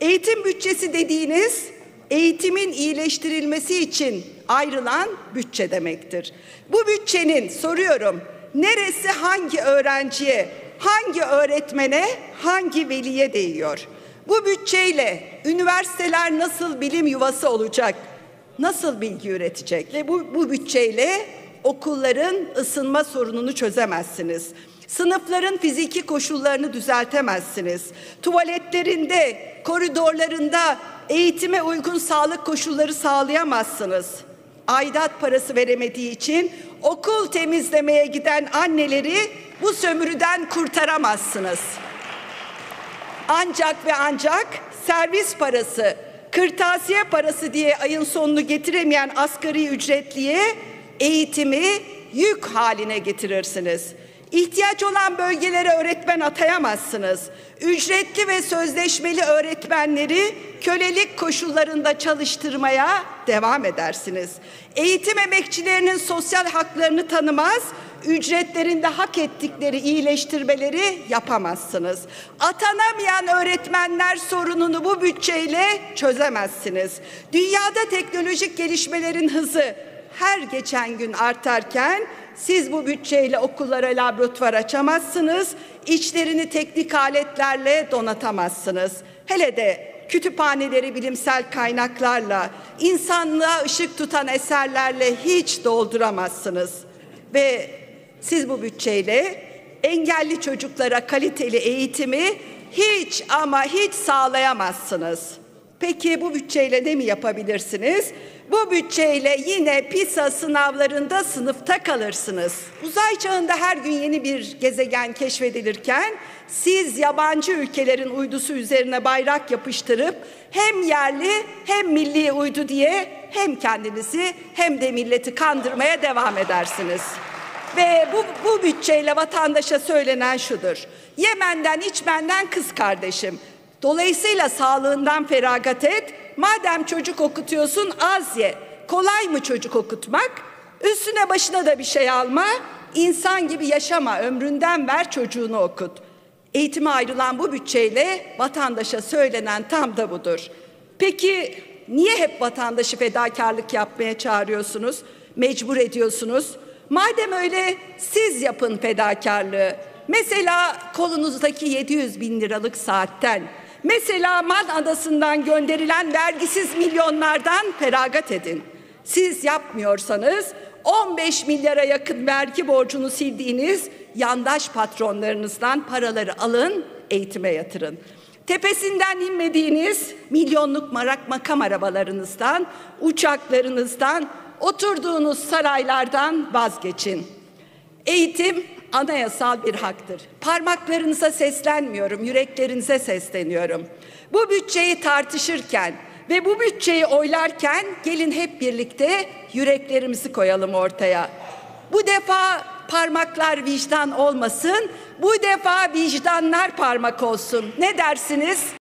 Eğitim bütçesi dediğiniz, eğitimin iyileştirilmesi için ayrılan bütçe demektir. Bu bütçenin, soruyorum, neresi hangi öğrenciye, hangi öğretmene, hangi veliye değiyor? Bu bütçeyle üniversiteler nasıl bilim yuvası olacak? Nasıl bilgi üretecek? Ve bu bütçeyle okulların ısınma sorununu çözemezsiniz. Sınıfların fiziki koşullarını düzeltemezsiniz. Tuvaletlerinde, koridorlarında eğitime uygun sağlık koşulları sağlayamazsınız. Aidat parası veremediği için okul temizlemeye giden anneleri bu sömürüden kurtaramazsınız. Ancak ve ancak servis parası, kırtasiye parası diye ayın sonunu getiremeyen asgari ücretliye eğitimi yük haline getirirsiniz. İhtiyaç olan bölgelere öğretmen atayamazsınız. Ücretli ve sözleşmeli öğretmenleri kölelik koşullarında çalıştırmaya devam edersiniz. Eğitim emekçilerinin sosyal haklarını tanımaz, ücretlerinde hak ettikleri iyileştirmeleri yapamazsınız. Atanamayan öğretmenler sorununu bu bütçeyle çözemezsiniz. Dünyada teknolojik gelişmelerin hızı her geçen gün artarken siz bu bütçeyle okullara laboratuvar açamazsınız, içlerini teknik aletlerle donatamazsınız. Hele de kütüphaneleri bilimsel kaynaklarla, insanlığa ışık tutan eserlerle hiç dolduramazsınız. Ve siz bu bütçeyle engelli çocuklara kaliteli eğitimi hiç ama hiç sağlayamazsınız. Peki bu bütçeyle ne mi yapabilirsiniz? Bu bütçeyle yine PISA sınavlarında sınıfta kalırsınız. Uzay çağında her gün yeni bir gezegen keşfedilirken siz yabancı ülkelerin uydusu üzerine bayrak yapıştırıp hem yerli hem milli uydu diye hem kendinizi hem de milleti kandırmaya devam edersiniz. Ve bu bütçeyle vatandaşa söylenen şudur: Yemen'den içmenden kız kardeşim. Dolayısıyla sağlığından feragat et. Madem çocuk okutuyorsun az ye. Kolay mı çocuk okutmak? Üstüne başına da bir şey alma. İnsan gibi yaşama, ömründen ver, çocuğunu okut. Eğitime ayrılan bu bütçeyle vatandaşa söylenen tam da budur. Peki niye hep vatandaşı fedakarlık yapmaya çağırıyorsunuz, mecbur ediyorsunuz? Madem öyle siz yapın fedakarlığı. Mesela kolunuzdaki 700 bin liralık saatten, mesela Man Adası'ndan gönderilen vergisiz milyonlardan feragat edin. Siz yapmıyorsanız 15 milyara yakın vergi borcunu sildiğiniz yandaş patronlarınızdan paraları alın, eğitime yatırın. Tepesinden inmediğiniz milyonluk makam arabalarınızdan, uçaklarınızdan, oturduğunuz saraylardan vazgeçin. Eğitim anayasal bir haktır. Parmaklarınıza seslenmiyorum, yüreklerinize sesleniyorum. Bu bütçeyi tartışırken ve bu bütçeyi oylarken gelin hep birlikte yüreklerimizi koyalım ortaya. Bu defa parmaklar vicdan olmasın, bu defa vicdanlar parmak olsun. Ne dersiniz?